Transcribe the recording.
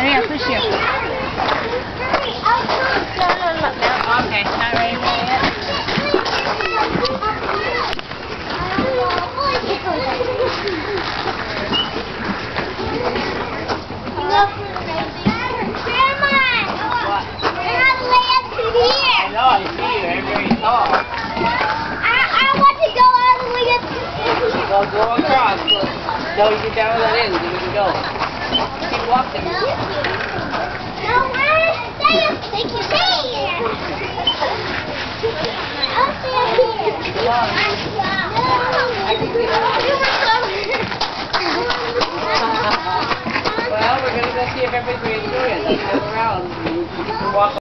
here, push you. No. Okay, not ready for it yet. No, I see you. I'm very tall. I want to go all the way up to here. Well, go across. No, you get down to that end, then we can go. Keep walking. No, stay up here. I'll stay up here. Well, we're going to go see if everybody's ready to do it. Let's go around. You can walk